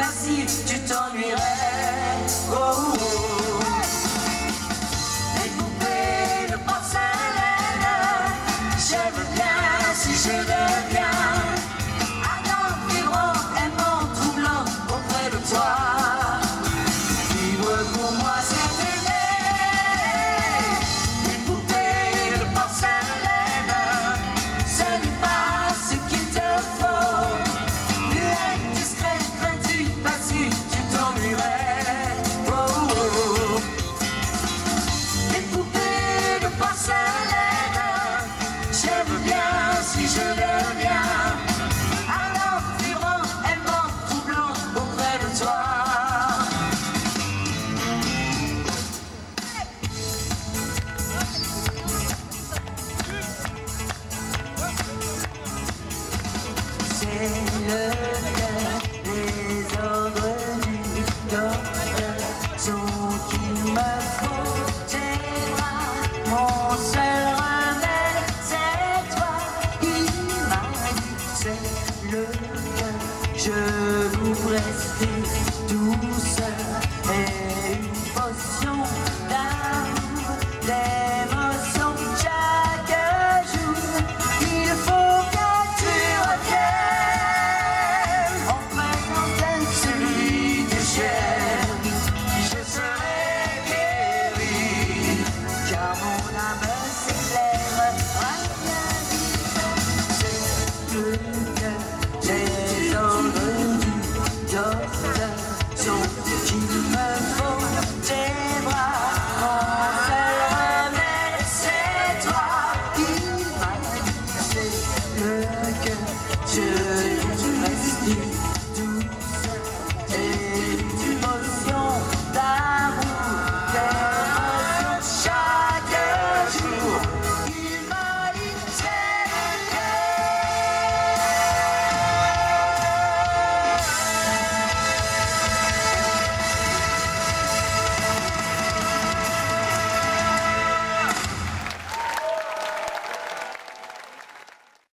facile, tu t'ennuierais. Oh, oh, oh. Les poupées de porcelaine, j'aime bien si je deviens ardent, vibrant, aimant, troublant auprès de toi. Vivre pour moi c'est aimer. Les poupées de porcelaine, ce n'est pas ce qu'il te faut. Muette, discrète, craintive, passive, tu t'ennuierais. Oh, oh, oh. Les poupées de porcelaine, j'aime bien si je deviens ardent, vibrant, aimant, troublant auprès de toi. C'est le cœur, les ordres du docteur sont qu'il me faut tes bras. Mon seul remède, c'est toi. Il m'a dit, c'est le cœur. Je vous rester douceur et une potion d'amour, d'émotion chaque jour. Il faut que tu reviennes en présence de celui que j'aime. Je serai guéri, car mon âme s'éclaire. C'est le cœur, les ordres du docteur sont qu'il me faut tes bras. Mon seul remède, c'est toi. Il m'a dit, c'est le cœur.